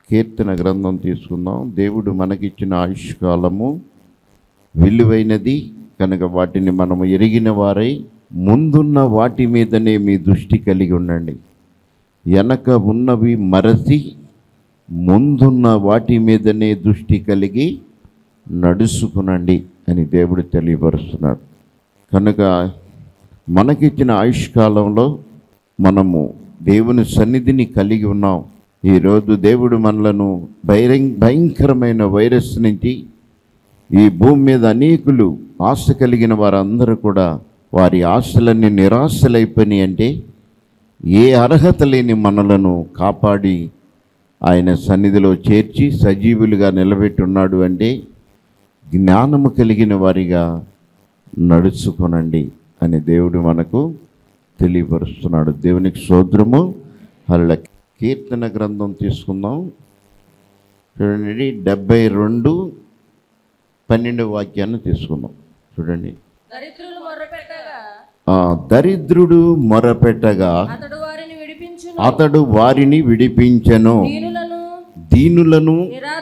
కీర్తన గ్రంథం తీసుకుందాం. దేవుడు మనకిచ్చిన ఆయుష్కాలము విలువైనది కనుక వాటిని మనము ఎరిగిన వారై ముందున్న వాటి మీదనే మీ దృష్టి కలిగి ఉండండి. వెనక ఉన్నవి మరచి ముందున్న వాటి మీదనే దృష్టి కలిగి నడుచుకునండి అని దేవుడు తెలియపరుస్తున్నాడు. కనుక మనకిచ్చిన ఆయుష్కాలంలో మనము దేవుని సన్నిధిని కలిగి ఉన్నాం. ఈరోజు దేవుడు మనలను భయంకరమైన వైరస్ నుంచి ఈ భూమి మీద అనేకులు ఆశ కలిగిన వారందరూ కూడా వారి ఆశలన్నీ నిరాశలైపోయినాయి. అంటే ఏ అర్హత లేని మనలను కాపాడి ఆయన సన్నిధిలో చేర్చి సజీవులుగా నిలబెట్టున్నాడు. అంటే జ్ఞానము కలిగిన వారిగా నడుచుకొనండి అని దేవుడు మనకు తెలియపరుస్తున్నాడు. దేవునికి స్తోత్రము. హల్లెలూయా. కీర్తన గ్రంథం తీసుకుందాం. చూడండి, 72:12 వాక్యాన్ని తీసుకుందాం. చూడండి, దరిద్రుడు మొరపెట్టగా అతడు వారిని విడిపించెను, దీనులను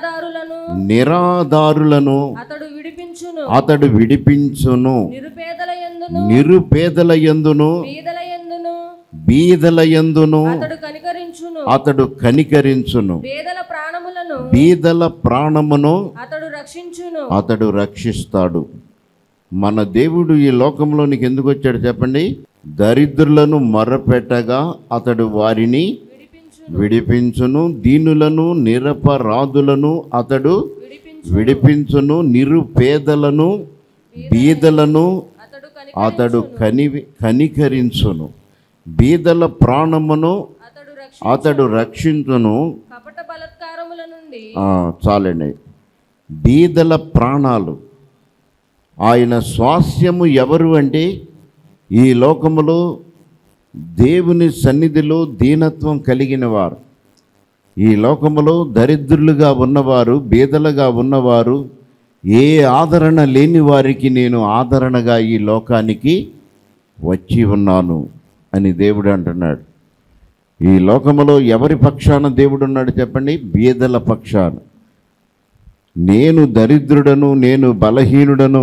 నిరాధారులను అతడు విడిపించును, నిరుపేదల యందును బీదల యందును అతడు కనికరించును, బీదల ప్రాణమును అతడు రక్షిస్తాడు. మన దేవుడు ఈ లోకంలోనికి ఎందుకు వచ్చాడు చెప్పండి? దరిద్రులను మొరపెట్టగా అతడు వారిని విడిపించును, దీనులను నిరపరాధులను అతడు విడిపించును, నిరుపేదలను బీదలను అతడు కనికరించును, బీదల ప్రాణమును అతడు రక్షించును. చాలండి. బీదల ప్రాణాలు ఆయన స్వాస్యము ఎవరు అంటే ఈ లోకములో దేవుని సన్నిధిలో దీనత్వం కలిగిన వారు, ఈ లోకములో దరిద్రులుగా ఉన్నవారు, బీదలుగా ఉన్నవారు, ఏ ఆదరణ లేని వారికి నేను ఆదరణగా ఈ లోకానికి వచ్చి ఉన్నాను అని దేవుడు అంటున్నాడు. ఈ లోకములో ఎవరి పక్షాన దేవుడు ఉన్నాడు చెప్పండి? బీదల పక్షాన. నేను దరిద్రుడను, నేను బలహీనుడను,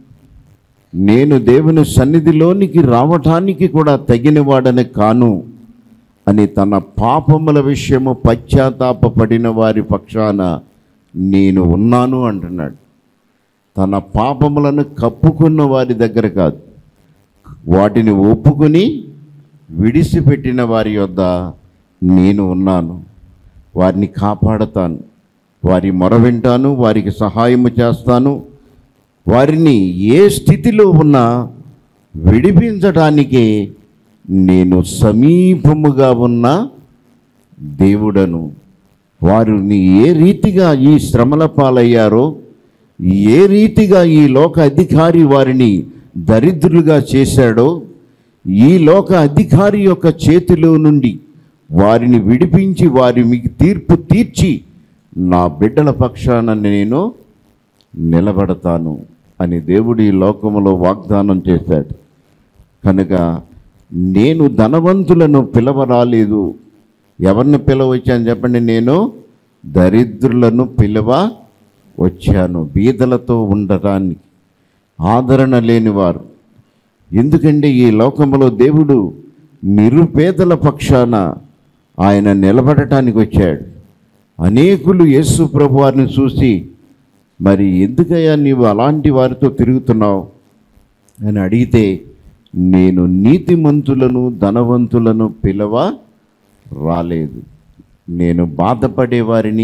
నేను దేవుని సన్నిధిలోనికి రావటానికి కూడా తగినవాడని కాను అని తన పాపముల విషయము పశ్చాత్తాపపడిన వారి పక్షాన నేను ఉన్నాను అంటున్నాడు. తన పాపములను కప్పుకున్న వారి దగ్గర కాదు, వాటిని ఒప్పుకొని విడిచిపెట్టిన వారి యొద్ద నేను ఉన్నాను. వారిని కాపాడతాను, వారి మొర వింటాను, వారికి సహాయము చేస్తాను. వారిని ఏ స్థితిలో ఉన్నా విడిపించడానికే నేను సమీపముగా ఉన్న దేవుడను. వారిని ఏ రీతిగా ఈ శ్రమల పాలయ్యారో, ఏ రీతిగా ఈ లోక అధికారి వారిని దరిద్రులుగా చేశాడో, ఈ లోక అధికారి యొక్క చేతిలో నుండి వారిని విడిపించి వారి మీకు తీర్పు తీర్చి నా బిడ్డల పక్షాన నేను నిలబడతాను అని దేవుడు ఈ లోకములో వాగ్దానం చేశాడు. కనుక నేను ధనవంతులను పిలవరాలేదు. ఎవరిని పిలవచ్చాను చెప్పండి? నేను దరిద్రులను పిలవ వచ్చాను, బీదలతో ఉండటానికి, ఆదరణ లేనివారు. ఎందుకంటే ఈ లోకంలో దేవుడు నిరుపేదల పక్షాన ఆయన నిలబడటానికి వచ్చాడు. అనేకులు యేసు ప్రభు వారిని చూసి, మరి ఎందుకయ్యా నీవు అలాంటి వారితో తిరుగుతున్నావు అని అడిగితే, నేను నీతిమంతులను ధనవంతులను పిలవ రాలేదు, నేను బాధపడేవారిని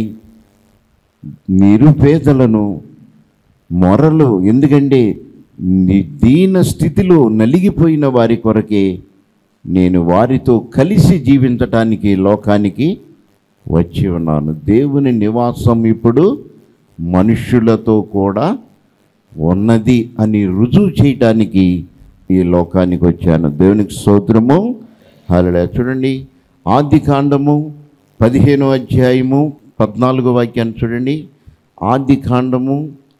నిరుపేదలను మొరలు, ఎందుకంటే దీన స్థితిలో నలిగిపోయిన వారి కొరకే నేను వారితో కలిసి జీవించటానికి లోకానికి వచ్చి ఉన్నాను. దేవుని నివాసం ఇప్పుడు మనుష్యులతో కూడా ఉన్నది అని రుజువు చేయటానికి ఈ లోకానికి వచ్చాను. దేవునికి స్తోత్రము. హల్లెలూయా. చూడండి, ఆదికాండము 15వ అధ్యాయము 14వ వాక్యాన్ని చూడండి. ఆదికాండము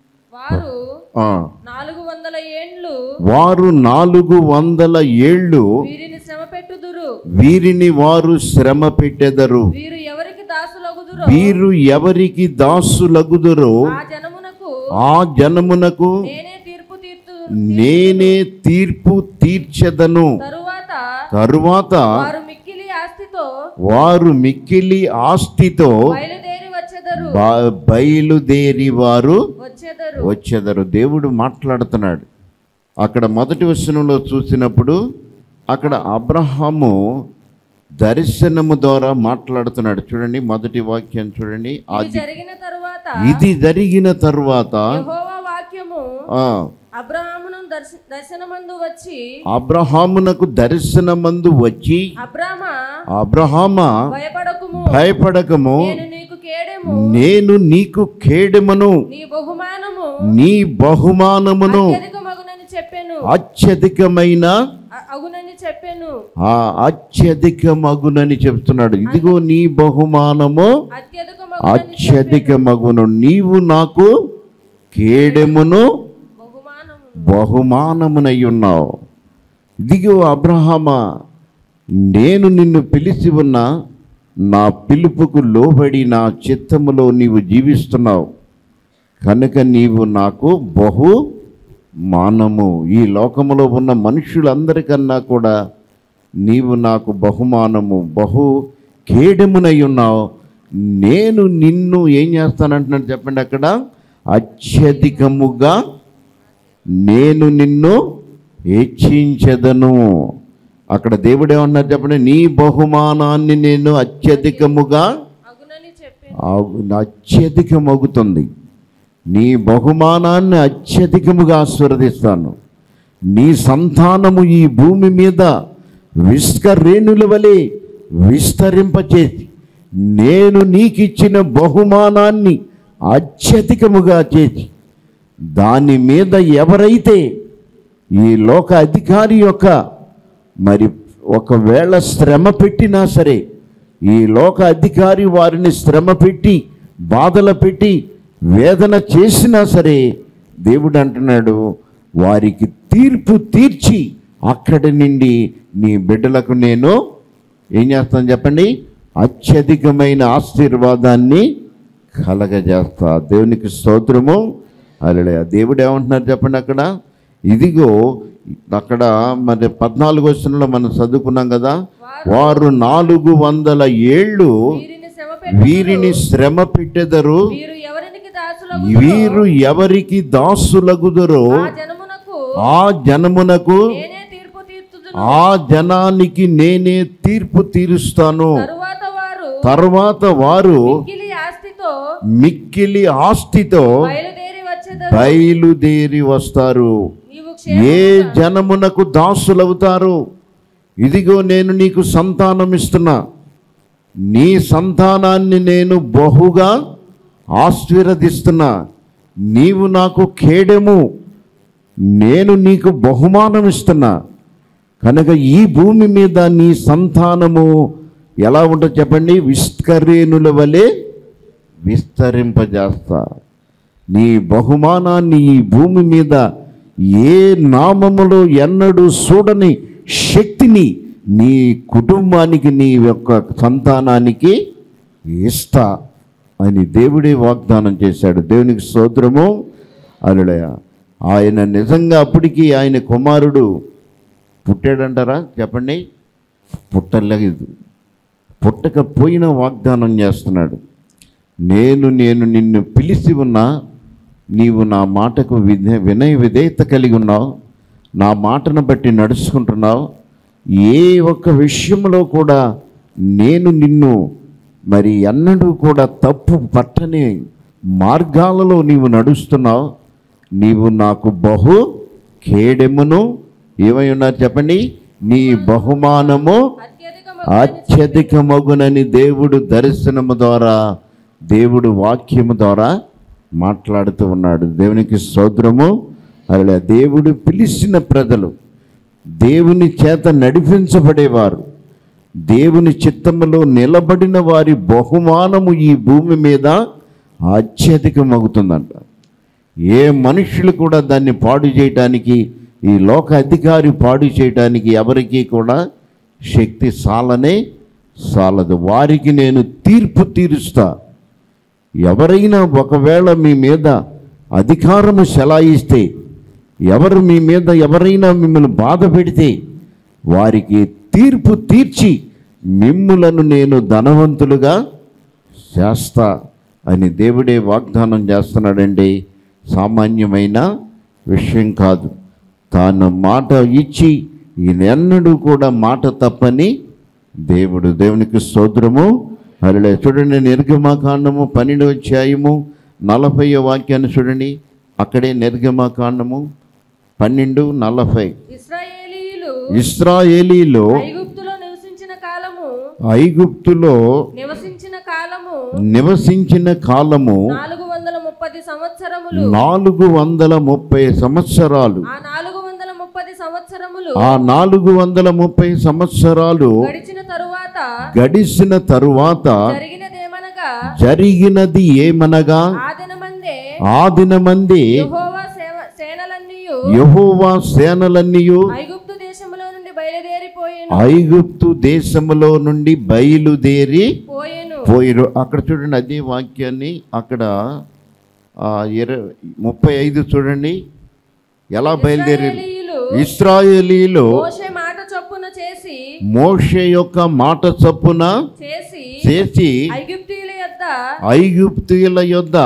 వారు 400 ఏళ్ళు వీరిని వారు శ్రమ పెట్టెదరు, వీరు ఎవరికి దాసులగుదురో ఆ జనమునకు నేనే తీర్పు తీర్చెదను. తరువాత వారు మిక్కిలి ఆస్తితో బయలుదేరి వారు వచ్చెదరు. దేవుడు మాట్లాడుతున్నాడు. అక్కడ మొదటి వచనంలో చూసినప్పుడు అక్కడ అబ్రహాము దర్శనము ద్వారా మాట్లాడుతున్నాడు. చూడండి మొదటి వాక్యం చూడండి. ఇది జరిగిన తరువాత అబ్రహామునకు దర్శనమందు వచ్చి అబ్రహామా భయపడకము, నేను నీకు కేడెమను, నీ బహుమానమును అత్యధికమైన అత్యధికమగునని చెప్తున్నాడు. ఇదిగో నీ బహుమానము అత్యధికమగును, నీవు నాకు కేడెమును బహుమానమునై ఉన్నావు. ఇదిగో అబ్రహామా, నేను నిన్ను పిలిచి ఉన్నా, నా పిలుపుకు లోబడి నా చిత్తములో నీవు జీవిస్తున్నావు కనుక నీవు నాకు బహుమానము. ఈ లోకములో ఉన్న మనుషులందరికన్నా కూడా నీవు నాకు బహుమానము, బహు కేడెమునై ఉన్నావు. నేను నిన్ను ఏం చేస్తానంటున్నాడు చెప్పండి. అక్కడ అత్యధికముగా నేను నిన్ను హెచ్చించెదను. అక్కడ దేవుడు ఏమన్నారు చెప్పండి. నీ బహుమానాన్ని నేను అత్యధికముగా అత్యధికమగుతుంది. నీ బహుమానాన్ని అత్యధికముగా ఆశీర్వదిస్తాను. నీ సంతానము ఈ భూమి మీద విష్కరేణుల వలె విస్తరింపచేసి నేను నీకిచ్చిన బహుమానాన్ని అత్యధికముగా చేసి దాని మీద ఎవరైతే ఈ లోక అధికారి యొక్క మరి ఒకవేళ శ్రమ పెట్టినా సరే, ఈ లోక అధికారి వారిని శ్రమ పెట్టి బాధలు పెట్టి వేదన చేసినా సరే, దేవుడు అంటున్నాడు వారికి తీర్పు తీర్చి అక్కడి నుండి నీ బిడ్డలకు నేను ఏం చేస్తాను చెప్పండి, అత్యధికమైన ఆశీర్వాదాన్ని కలగజేస్తా. దేవునికి స్తోత్రము. హల్లెలూయా. దేవుడు ఏమంటున్నారు చెప్పండి. అక్కడ ఇదిగో అక్కడ మరి 14వ వచనంలో మనం చదువుకున్నాం కదా, వారు 400 ఏళ్ళు వీరిని శ్రమ పెట్టెదరు, వీరు ఎవరికి దాసులగుదరో ఆ జనమునకు ఆ జనానికి నేనే తీర్పు తీరుస్తాను. తరువాత వారు మిక్కిలి ఆస్తితో బయలుదేరి వస్తారు. ఏ జనమునకు దాసులవుతారు? ఇదిగో నేను నీకు సంతానం ఇస్తున్నా, నీ సంతానాన్ని నేను బహుగా ఆశీర్వదిస్తున్నా, నీవు నాకు కేడెము, నేను నీకు బహుమానం ఇస్తున్నా కనుక ఈ భూమి మీద నీ సంతానము ఎలా ఉంటుందో చెప్పండి, విష్కరేణుల వలె విస్తరింపజేస్తా. నీ బహుమానాన్ని ఈ భూమి మీద ఏ నామములో ఎన్నడూ చూడని శక్తిని నీ కుటుంబానికి, నీ యొక్క సంతానానికి ఇస్తా అని దేవుడే వాగ్దానం చేశాడు. దేవునికి స్తోత్రము. హల్లెలూయా. ఆయన నిజంగా అప్పటికి ఆయన కుమారుడు పుట్టాడంటారా చెప్పండి? పుట్టలేదు. పుట్టకపోయిన వాగ్దానం చేస్తున్నాడు. నేను నిన్ను పిలిచి ఉన్నా, నీవు నా మాటకు వినయ విధేయత కలిగి ఉన్నావు, నా మాటను బట్టి నడుచుకుంటున్నావు, ఏ ఒక్క విషయంలో కూడా నేను నిన్ను మరి ఎన్నడూ కూడా తప్పు పట్టని మార్గాలలో నీవు నడుస్తున్నావు, నీవు నాకు బహు కేడెమును ఏమై ఉన్నారు చెప్పండి, నీ బహుమానము అత్యధికమగునని దేవుడు దర్శనము ద్వారా, దేవుడు వాక్యము ద్వారా మాట్లాడుతూ ఉన్నాడు. దేవునికి స్తోత్రము. అలా దేవుడు పిలిచిన ప్రజలు, దేవుని చేత నడిపించబడేవారు, దేవుని చిత్తములో నిలబడిన వారి బహుమానము ఈ భూమి మీద అత్యధికమగుతుందంట. ఏ మనుషులు కూడా దాన్ని పాడు చేయటానికి, ఈ లోక అధికారి పాడు చేయటానికి ఎవరికీ కూడా శక్తి సాలదు. వారికి నేను తీర్పు తీరుస్తా. ఎవరైనా ఒకవేళ మీ మీద అధికారము చెలాయిస్తే, ఎవరు మీ మీద ఎవరైనా మిమ్మల్ని బాధ పెడితే వారికి తీర్పు తీర్చి మిమ్ములను నేను ధనవంతులుగా చేస్తా అని దేవుడే వాగ్దానం చేస్తున్నాడండి. సామాన్యమైన విషయం కాదు. తాను మాట ఇచ్చి ఈయనెన్నడూ కూడా మాట తప్పని దేవుడు. దేవునికి స్తోత్రము. హల్లెలూయా. చూడండి, నిర్గమకాండము 12వ అధ్యాయము 40వ వాక్యాన్ని చూడండి. అక్కడే నిర్గమకాండము 12:40. ఇశ్రాయేలీలు ఐగుప్తులో నివసించిన కాలము 430 సంవత్సరములు. 430 సంవత్సరాలు. ఆ 430 సంవత్సరాలు గడిచిన తరువాత జరిగినది ఏమనగా ఆ దినమందే యెహోవా సేనలన్నీయు ఐగుప్తు దేశములో నుండి బయలుదేరి పోయిరు. అక్కడ చూడండి, అదే వాక్యాన్ని అక్కడ 35 చూడండి. ఎలా బయలుదేరి ఇశ్రాయేలీలు మోషే యొక్క మాట చొప్పున చేసి ఐగుప్తీయుల యొద్ద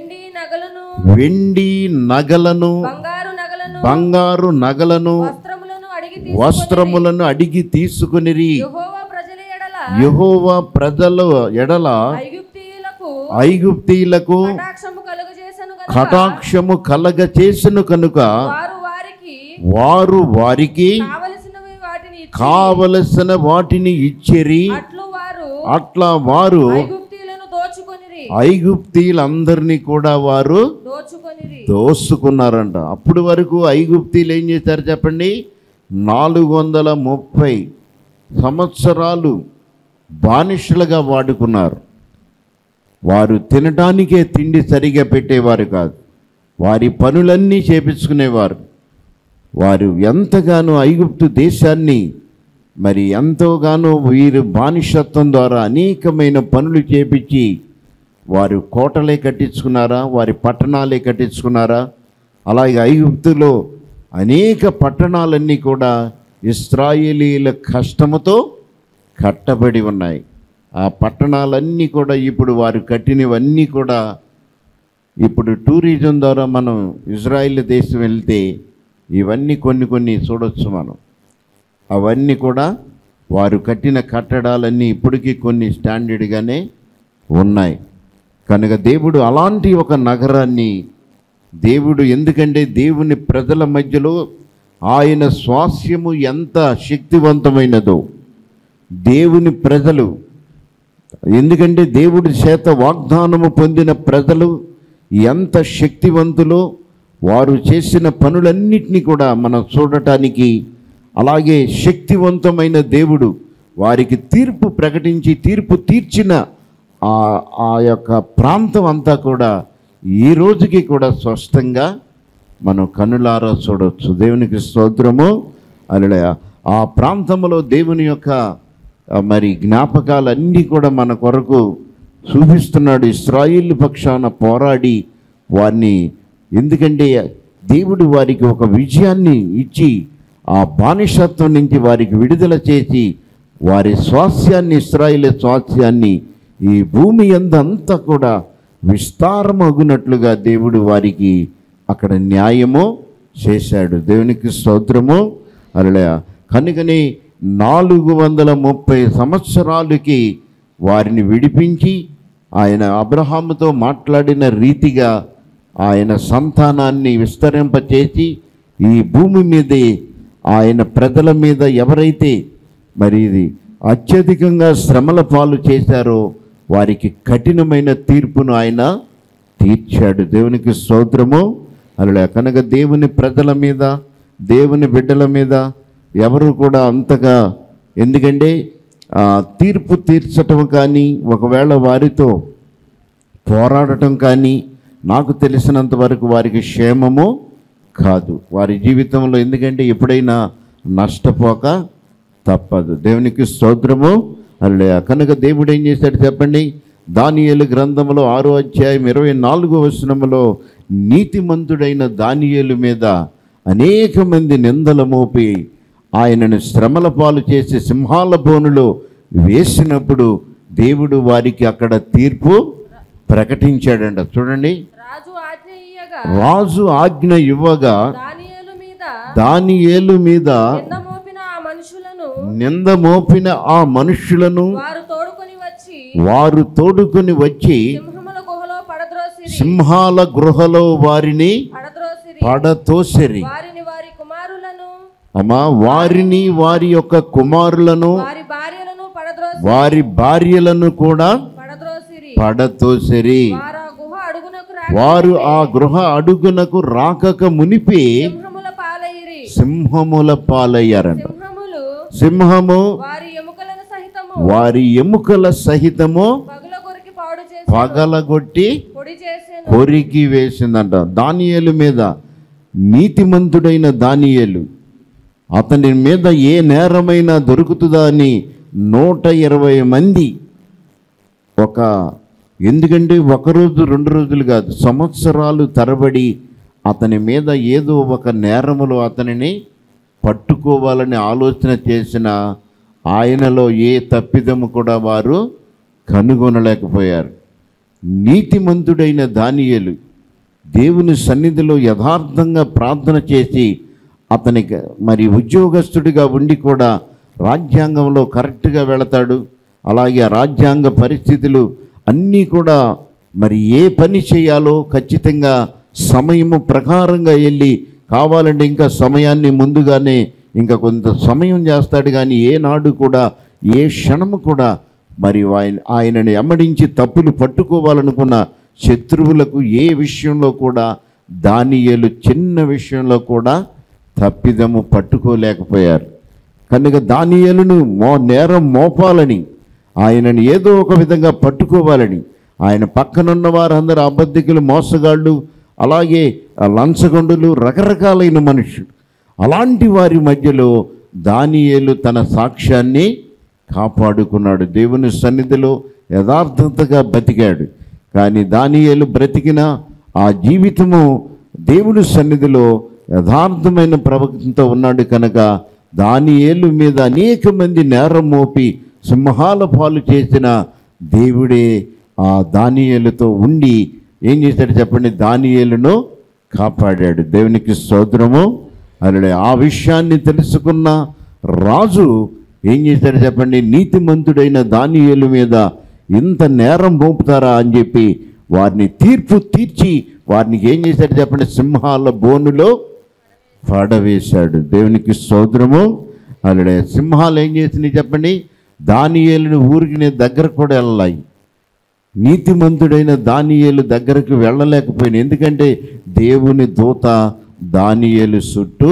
వెండి నగలను బంగారు నగలను వస్త్రములను అడిగి తీసుకునిరి. యెహోవా ప్రజల ఎడల ఐగుప్తీయులకు కటాక్షము కలగ చేసెను కనుక వారు వారికి కావలసిన వాటిని ఇచ్చిరి. అట్లా వారు ఐగుప్తీయులందరినీ కూడా వారు దోసుకున్నారంట. అప్పుడు వరకు ఐగుప్తీయులు ఏం చేశారు చెప్పండి? 430 సంవత్సరాలు బానిసలుగా వాడుకున్నారు. వారు తినటానికే తిండి సరిగా పెట్టేవారు కాదు. వారి పనులన్నీ చేపించుకునేవారు. వారు ఎంతగానో ఐగుప్తు దేశాన్ని మరి ఎంతోగానో వీరు బానిసత్వం ద్వారా అనేకమైన పనులు చేపించి వారు కోటలే కట్టించుకున్నారా, వారి పట్టణాలే కట్టించుకున్నారా? అలాగే ఐగుప్తులో అనేక పట్టణాలన్నీ కూడా ఇశ్రాయేలీల కష్టముతో కట్టబడి ఉన్నాయి. ఆ పట్టణాలన్నీ కూడా ఇప్పుడు వారు కట్టినవన్నీ కూడా ఇప్పుడు టూరిజం ద్వారా మనం ఇజ్రాయిల్ దేశం వెళ్తే ఇవన్నీ కొన్ని చూడొచ్చు మనం. అవన్నీ కూడా వారు కట్టిన కట్టడాలన్నీ ఇప్పటికీ కొన్ని స్టాండర్డ్గానే ఉన్నాయి. కనుక దేవుడు అలాంటి ఒక నగరాన్ని ఎందుకంటే దేవుని ప్రజల మధ్యలో ఆయన స్వాస్యము ఎంత శక్తివంతమైనదో, దేవుని ప్రజలు ఎందుకంటే దేవుడి చేత వాగ్దానము పొందిన ప్రజలు ఎంత శక్తివంతులో వారు చేసిన పనులన్నిటినీ కూడా మనం చూడటానికి, అలాగే శక్తివంతమైన దేవుడు వారికి తీర్పు ప్రకటించి తీర్పు తీర్చిన ఆ యొక్క ప్రాంతం అంతా కూడా ఈ రోజుకి కూడా స్పష్టంగా మనం కనులారా చూడవచ్చు. దేవునికి స్తోత్రము. హల్లెలూయా. ఆ ప్రాంతంలో దేవుని యొక్క మరి జ్ఞాపకాలన్నీ కూడా మన కొరకు చూపిస్తున్నాడు. ఇశ్రాయేలు పక్షాన పోరాడి వారిని, ఎందుకంటే దేవుడు వారికి ఒక విజయాన్ని ఇచ్చి ఆ బానిసత్వం నుంచి వారికి విడుదల చేసి వారి స్వాస్యాన్ని, ఇశ్రాయేలు స్వాస్యాన్ని ఈ భూమి అంతా కూడా విస్తారమగునట్లుగా దేవుడు వారికి అక్కడ న్యాయము చేశాడు. దేవునికి స్తోత్రము. హల్లెలూయా. కనుకని 430 సంవత్సరాలకి వారిని విడిపించి ఆయన అబ్రహాముతో మాట్లాడిన రీతిగా ఆయన సంతానాన్ని విస్తరింపచేసి ఈ భూమి మీదే ఆయన ప్రజల మీద ఎవరైతే మరి ఇది అత్యధికంగా శ్రమల పాలు చేశారో వారికి కఠినమైన తీర్పును ఆయన తీర్చాడు. దేవునికి స్తోత్రము. అలా కనుక దేవుని ప్రజల మీద, దేవుని బిడ్డల మీద ఎవరు కూడా అంతగా, ఎందుకంటే తీర్పు తీర్చటం కానీ ఒకవేళ వారితో పోరాడటం కానీ నాకు తెలిసినంత వరకు వారికి క్షేమము కాదు వారి జీవితంలో. ఎందుకంటే ఎప్పుడైనా నష్టపోక తప్పదు. దేవునికి స్తోత్రము. అలా కనుక దేవుడు ఏం చేశాడు చెప్పండి? దానియేలు గ్రంథంలో 6వ అధ్యాయం 24వ వచనములో నీతిమంతుడైన దానియేలు మీద అనేక మంది నిందలు మోపి ఆయనను శ్రమల పాలు చేసి సింహాల బోనులో వేసినప్పుడు దేవుడు వారికి అక్కడ తీర్పు ప్రకటించాడంట. చూడండి, రాజు ఆజ్ఞ ఇవ్వగా దానియేలు మీద నింద మోపిన ఆ మనుషులను వారు తోడుకొని వచ్చి సింహాల గుహలో వారిని పడతోసిరి. అమ్మా, వారిని, వారి యొక్క కుమారులను, వారి భార్యలను కూడా పడతోసిరి. వారు ఆ గృహ అడుగునకు రాకక మునిపి సింహముల పాలయ్యారంట. సింహము వారి ఎముకల సహితము పగలగొట్టి కొరికి వేసిందంట. దానియేలు మీద, నీతిమంతుడైన దానియేలు, అతని మీద ఏ నేరమైనా దొరుకుతుందా అని 120 మంది, ఎందుకంటే ఒకరోజు 2 రోజులు కాదు, సంవత్సరాలు తరబడి అతని మీద ఏదో ఒక నేరములో అతనిని పట్టుకోవాలని ఆలోచన చేసిన ఆయనలో ఏ తప్పిదము కూడా వారు కనుగొనలేకపోయారు. నీతిమంతుడైన దానియేలు దేవుని సన్నిధిలో యథార్థంగా ప్రార్థన చేసి అతనికి మరి ఉద్యోగస్తుడిగా ఉండి కూడా రాజ్యాంగంలో కరెక్ట్గా వెళతాడు. అలాగే రాజ్యాంగ పరిస్థితులు అన్నీ కూడా మరి ఏ పని చేయాలో ఖచ్చితంగా సమయము ప్రకారంగా వెళ్ళి, కావాలంటే ఇంకా సమయాన్ని ముందుగానే ఇంకా కొంత సమయం చేస్తాడు. కానీ ఏనాడు కూడా ఏ క్షణము కూడా మరి ఆయనని ఎమ్మడించి తప్పులు పట్టుకోవాలనుకున్న శత్రువులకు ఏ విషయంలో కూడా దానియేలు చిన్న విషయంలో కూడా తప్పిదము పట్టుకోలేకపోయారు. కనుక దానియేలును నేరం మోపాలని, ఆయనను ఏదో ఒక విధంగా పట్టుకోవాలని, ఆయన పక్కనున్న వారందరూ అబద్ధికులు, మోసగాళ్ళు, అలాగే లంచగొండులు, రకరకాలైన మనుషులు, అలాంటి వారి మధ్యలో దానియేలు తన సాక్ష్యాన్ని కాపాడుకున్నాడు. దేవుని సన్నిధిలో యథార్థతగా బతికాడు. కానీ దానియేలు బ్రతికిన ఆ జీవితము దేవుని సన్నిధిలో యథార్థమైన ప్రవక్తతో ఉన్నాడు. కనుక దానియేలు మీద అనేక మంది నేరం మోపి సింహాల పాలు చేసిన దేవుడే ఆ దానియేలుతో ఉండి ఏం చేశాడు చెప్పండి? దానియేలును కాపాడాడు. దేవునికి స్తోత్రము. అలా ఆ విషయాన్ని తెలుసుకున్న రాజు ఏం చేశాడు చెప్పండి? నీతిమంతుడైన దానియేలు మీద ఇంత నేరం మోపుతారా అని చెప్పి వారిని తీర్పు తీర్చి వారిని ఏం చేశాడు చెప్పండి? సింహాల బోనులో పడవేశాడు. దేవునికి స్తోత్రము. అలా సింహాలు ఏం చేసినాయి చెప్పండి? దానియేలుని ఊరికి దగ్గర కూడా వెళ్ళాయి. నీతిమంతుడైన దానియేలు దగ్గరకు వెళ్ళలేకపోయింది. ఎందుకంటే దేవుని దూత దానియేలు చుట్టూ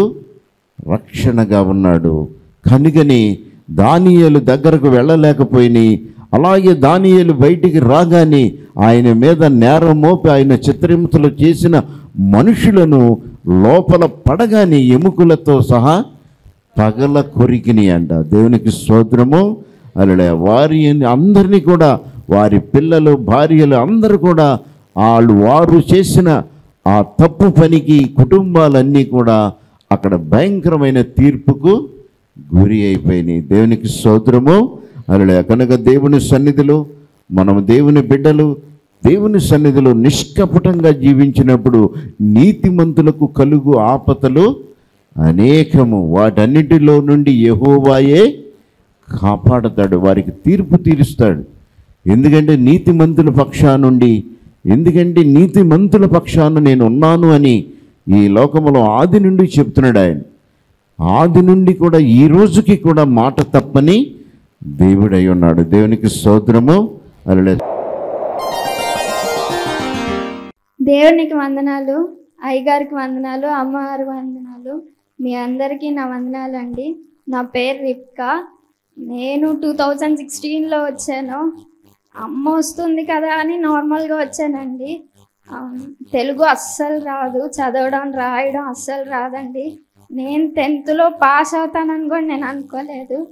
రక్షణగా ఉన్నాడు. కనుకని దానియేలు దగ్గరకు వెళ్ళలేకపోయినాయి. అలాగే దానియేలు బయటికి రాగానే ఆయన మీద నేరం మోపి ఆయన చిత్రహింసలు చేసిన మనుషులను లోపల పడగానే ఎముకలతో సహా పగల కొరికిని అంట. దేవునికి స్తోత్రము. అలా వారి అందరినీ కూడా, వారి పిల్లలు, భార్యలు అందరూ కూడా వారు చేసిన ఆ తప్పు పనికి కుటుంబాలన్నీ కూడా అక్కడ భయంకరమైన తీర్పుకు గురి అయిపోయినాయి. దేవునికి స్తోత్రము. అలా కనుక దేవుని సన్నిధిలో మనము, దేవుని బిడ్డలు దేవుని సన్నిధిలో నిష్కపటంగా జీవించినప్పుడు నీతిమంతులకు కలుగు ఆపదలు అనేకము. వాటన్నిటిలో నుండి యెహోవాయే కాపాడతాడు, వారికి తీర్పు తీరుస్తాడు. ఎందుకంటే నీతిమంతుల పక్షానుండి, ఎందుకంటే నీతిమంతుల పక్షాన నేను ఉన్నాను అని ఈ లోకములో ఆది నుండి చెప్తున్నాడు ఆయన. ఆది నుండి కూడా ఈ రోజుకి కూడా మాట తప్పని దేవుడై ఉన్నాడు. దేవునికి స్తోత్రము. అలా దేవునికి వందనాలు, అయ్యగారికి వందనాలు, అమ్మగారి వందనాలు, మీ అందరికీ నా వందనాలు అండి. నా పేరు రిప్కా. నేను 2016లో వచ్చాను. అమ్మ వస్తుంది కదా అని నార్మల్గా వచ్చానండి. తెలుగు అస్సలు రాదు, చదవడం రాయడం అస్సలు రాదండి. నేను 10th పాస్ అవుతానని కూడా నేను అనుకోలేదు.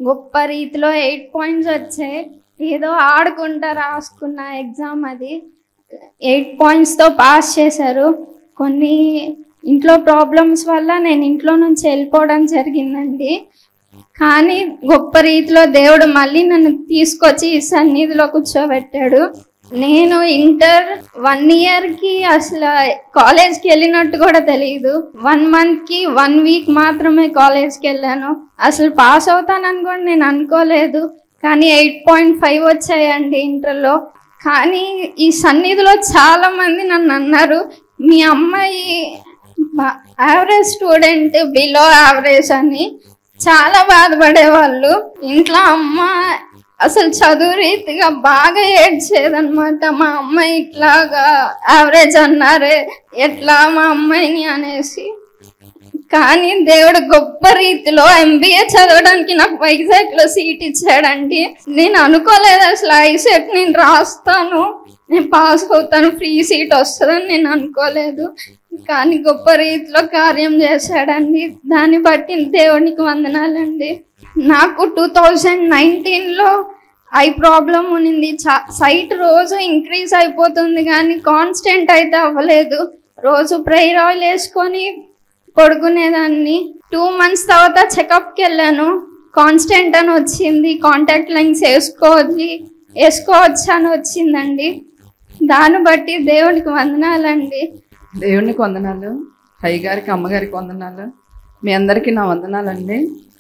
గొప్ప రీతిలో 8 పాయింట్స్ వచ్చాయి. ఏదో ఆడుకుంటా రాసుకున్న ఎగ్జామ్ అది. 8 పాయింట్స్తో పాస్ చేశారు. కొన్ని ఇంట్లో ప్రాబ్లమ్స్ వల్ల నేను ఇంట్లో నుంచి వెళ్ళిపోవడం జరిగిందండి. కానీ గొప్ప రీతిలో దేవుడు మళ్ళీ నన్ను తీసుకొచ్చి ఈ సన్నిధిలో కూర్చోబెట్టాడు. నేను ఇంటర్ 1 ఇయర్కి అసలు కాలేజ్కి వెళ్ళినట్టు కూడా తెలియదు. 1 మంత్కి 1 వీక్ మాత్రమే కాలేజ్కి వెళ్ళాను. అసలు పాస్ అవుతానని కూడా నేను అనుకోలేదు. కానీ 8.5 వచ్చాయండి ఇంటర్లో. కానీ ఈ సన్నిధిలో చాలా మంది నన్ను అన్నారు, మీ అమ్మాయి యావరేజ్ స్టూడెంట్, బిలో యావరేజ్ అని చాలా బాధపడేవాళ్ళు. ఇంట్లో అమ్మ అసలు చదువు రీతిగా బాగా ఏడ్చేదనమాట. మా అమ్మాయి ఇట్లాగా యావరేజ్ అన్నారే, ఎట్లా మా అమ్మాయిని అనేసి. కానీ దేవుడు గొప్ప రీతిలో MBA చదవడానికి నాకు వైజాగ్లో సీట్ ఇచ్చాడండి. నేను అనుకోలేదు అసలు ఐసెట్ నేను రాస్తాను, నేను పాస్ అవుతాను, ఫ్రీ సీట్ వస్తుందని నేను అనుకోలేదు. కానీ గొప్ప రీతిలో కార్యం చేశాడండి. దాన్ని బట్టి దేవునికి వందనాలండి. నాకు 2019లో ఐ ప్రాబ్లం ఉన్నింది. సైట్ రోజు ఇంక్రీజ్ అయిపోతుంది కానీ కాన్స్టెంట్ అయితే అవ్వలేదు. రోజు ప్రేయర్ ఆయిల్ వేసుకొని పడుకునేదాన్ని. 2 మంత్స్ తర్వాత చెకప్కి వెళ్ళాను. కాన్స్టెంట్ అని వచ్చింది. కాంటాక్ట్ లెన్స్ వేసుకోవచ్చు అని వచ్చిందండి. దాన్ని బట్టి దేవునికి వందనాలండి. దేవునికి వందనాలు. అయ్యగారికి, అమ్మగారికి వందనాలు. మీ అందరికీ నా వందనాలండి.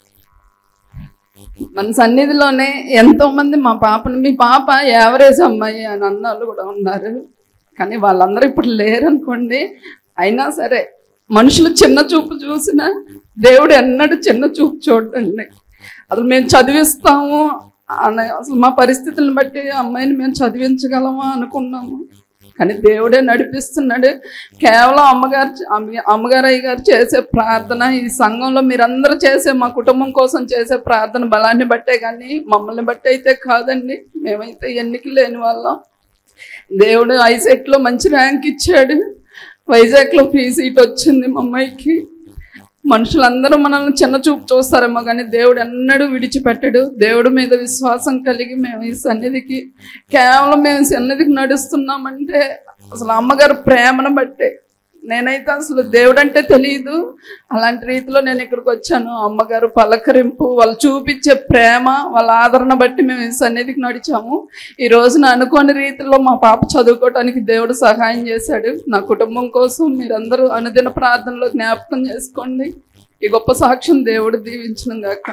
మన సన్నిధిలోనే ఎంతోమంది మీ పాప యావరేజ్ అమ్మాయి అని అన్నోళ్ళు కూడా ఉన్నారు. కానీ వాళ్ళందరూ ఇప్పుడు లేరు అనుకోండి. అయినా సరే మనుషులు చిన్న చూపు చూసినా దేవుడు ఎన్నడూ చిన్న చూపు చూడండి. అసలు మేము చదివిస్తాము అని, అసలు మా పరిస్థితులను బట్టి అమ్మాయిని మేము చదివించగలమా అనుకున్నాము. కానీ దేవుడే నడిపిస్తున్నాడు. కేవలం అమ్మగారు అయ్యగారు చేసే ప్రార్థన, ఈ సంఘంలో మీరందరూ చేసే, మా కుటుంబం కోసం చేసే ప్రార్థన బలాన్ని బట్టే కానీ మమ్మల్ని బట్టి అయితే కాదండి. మేమైతే ఎన్నిక లేని వాళ్ళం. దేవుడు ఐసెట్లో మంచి ర్యాంక్ ఇచ్చాడు. వైజాగ్లో ఫ్రీ సీట్ వచ్చింది మా అమ్మాయికి. మనుషులందరూ మనల్ని చిన్న చూపు చూస్తారేమో కానీ దేవుడు ఎన్నడూ విడిచిపెట్టడు. దేవుడి మీద విశ్వాసం కలిగి మేము ఈ సన్నిధికి, కేవలం మేము సన్నిధికి నడుస్తున్నామంటే అసలు అమ్మగారు ప్రేమను బట్టే. నేనైతే అసలు దేవుడు అంటే తెలియదు, అలాంటి రీతిలో నేను ఇక్కడికి వచ్చాను. అమ్మగారు పలకరింపు, వాళ్ళు చూపించే ప్రేమ, వాళ్ళ ఆదరణ బట్టి మేము ఈ సన్నిధికి నడిచాము. ఈ రోజున అనుకోని రీతిలో మా పాప చదువుకోవటానికి దేవుడు సహాయం చేశాడు. నా కుటుంబం కోసం మీరందరూ అనుదిన ప్రార్థనలో జ్ఞాపకం చేసుకోండి. ఈ గొప్ప సాక్ష్యం దేవుడు దీవించను గాక.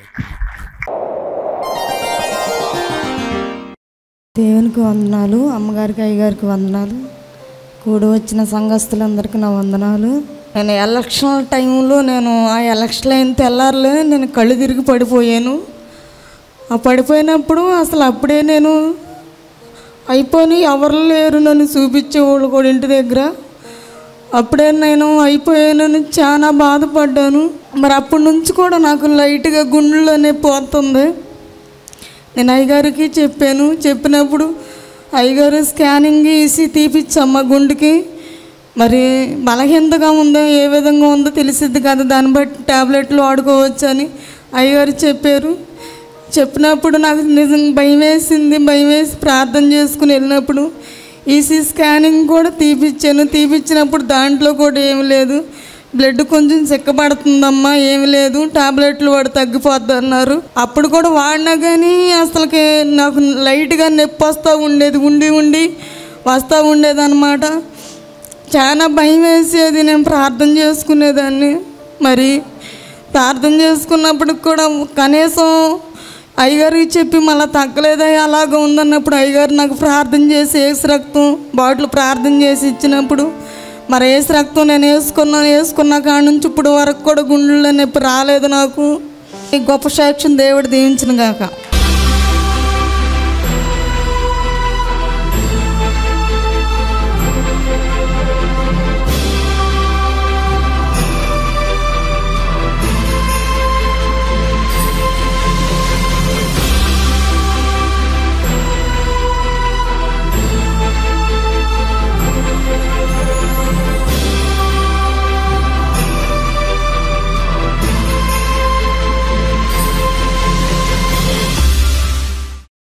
దేవునికి వందనాలు. అమ్మగారికి, అయ్యగారికి వందనాలు. కూడి వచ్చిన సంఘస్థులందరికీ నా వందనాలు. నేను ఎలక్షన్ టైంలో ఆ ఎలక్షన్ అయిన తెల్లారులే నేను కళ్ళు తిరిగి పడిపోయాను. ఆ పడిపోయినప్పుడు అసలు అప్పుడే నేను అయిపోయి ఎవరు లేరు నన్ను చూపించేవాళ్ళు కూడా ఇంటి దగ్గర. అప్పుడే నేను అయిపోయానని చాలా బాధపడ్డాను. మరి అప్పటి నుంచి కూడా నాకు లైట్గా గుండెలోనే పోతుంది. నేను అయ్యగారికి చెప్పినప్పుడు అయ్యగారు స్కానింగ్ వేసి తీపిచ్చమ్మ గుండెకి, మరి బలహీనతగా ఉందో ఏ విధంగా ఉందో తెలిసిద్ది కదా, దాన్ని బట్టి ట్యాబ్లెట్లు వాడుకోవచ్చు అని అయ్యగారు చెప్పినప్పుడు నాకు నిజంగా భయం వేసి ప్రార్థన చేసుకుని వెళ్ళినప్పుడు ఈసీ స్కానింగ్ కూడా తీపిచ్చినప్పుడు దాంట్లో కూడా ఏమి లేదు, బ్లడ్ కొంచెం చిక్కబడుతుందమ్మా, ఏమి లేదు, టాబ్లెట్లు వాడు తగ్గిపోద్ది అన్నారు. అప్పుడు కూడా వాడినా కానీ అసలుకి నాకు లైట్గా నొప్పి వస్తూ ఉండేదన్నమాట. చాలా భయం వేసేది. నేను ప్రార్థన చేసుకునేదాన్ని. మరి ప్రార్థన చేసుకున్నప్పుడు కూడా కనీసం అయ్యగారికి చెప్పి మళ్ళీ తగ్గలేదా అలాగ ఉందన్నప్పుడు అయ్యగారు నాకు ప్రార్థన చేసి ఏసు రక్తం బాటిల్ ప్రార్థన చేసి ఇచ్చినప్పుడు మరి ఏసు రక్తం నేను వేసుకున్న కాడి నుంచి ఇప్పుడు వరకు కూడా గుండెల్లో నొప్పి రాలేదు నాకు. ఈ గొప్ప సాక్ష్యం దేవుడు దీవించును గాక.